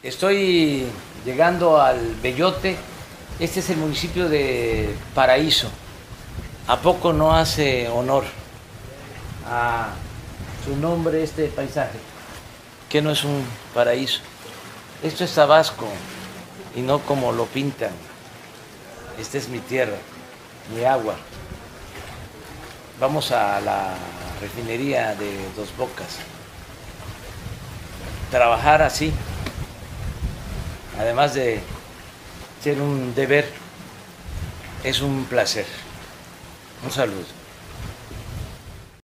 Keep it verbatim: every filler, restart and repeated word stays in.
Estoy llegando al Bellote. Este es el municipio de Paraíso. ¿A poco no hace honor a su nombre este paisaje? Que no es un paraíso. Esto es Tabasco y no como lo pintan. Esta es mi tierra, mi agua. Vamos a la refinería de Dos Bocas. Trabajar así, además de ser un deber, es un placer. Un saludo.